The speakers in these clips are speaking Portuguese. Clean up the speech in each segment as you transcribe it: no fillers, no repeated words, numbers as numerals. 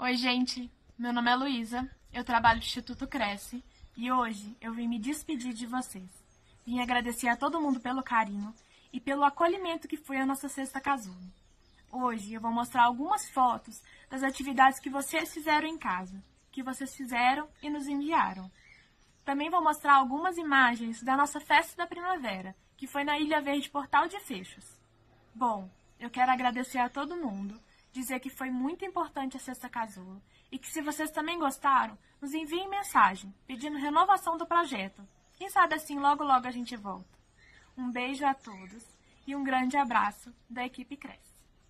Oi, gente. Meu nome é Luísa, eu trabalho no Instituto Cresce e hoje eu vim me despedir de vocês. Vim agradecer a todo mundo pelo carinho e pelo acolhimento que foi a nossa Sexta Casulo. Hoje eu vou mostrar algumas fotos das atividades que vocês fizeram em casa, que vocês fizeram e nos enviaram. Também vou mostrar algumas imagens da nossa Festa da Primavera, que foi na Ilha Verde Portal de Fechos. Bom, eu quero agradecer a todo mundo, dizer que foi muito importante a Sexta Casulo e que se vocês também gostaram, nos enviem mensagem pedindo renovação do projeto. Quem sabe assim logo logo a gente volta. Um beijo a todos e um grande abraço da equipe Cresce.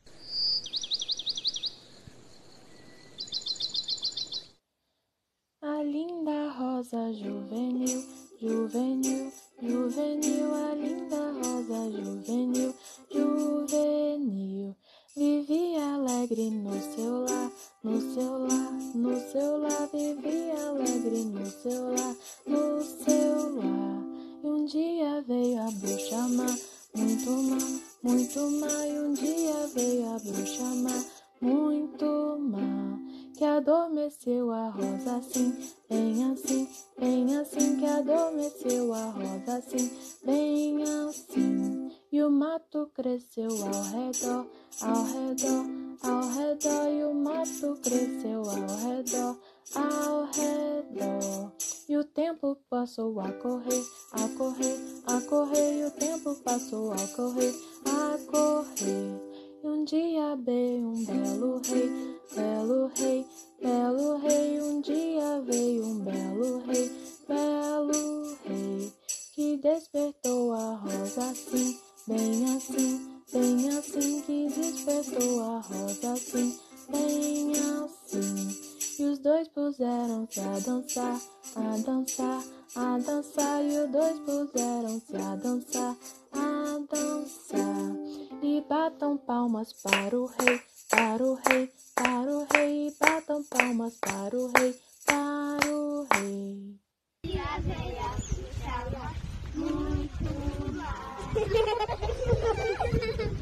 A linda rosa juvenil, juvenil, juvenil, a linda rosa juvenil, juvenil. Vivia alegre no seu lar, no seu lar, no seu lar. Vivia alegre no seu lar, no seu lar. E um dia veio a bruxa má, muito má. E um dia veio a bruxa má, muito má. Que adormeceu a rosa assim, bem assim, bem assim. Que adormeceu a rosa assim, bem assim. E o mato cresceu ao redor, ao redor, ao redor. E o mato cresceu ao redor, ao redor. E o tempo passou a correr, a correr, a correr. E o tempo passou a correr, a correr. E um dia veio um belo rei, belo rei, belo rei. Um dia veio um belo rei, belo rei. Que despertou a rosa assim, bem assim, bem assim. Que despertou a rosa assim, bem assim. E os dois puseram-se a dançar, a dançar, a dançar. E os dois puseram-se a dançar, a dançar. E batam palmas para o rei, para o rei, para o rei. E batam palmas para o rei, para o rei. E a velha puxava muito mal.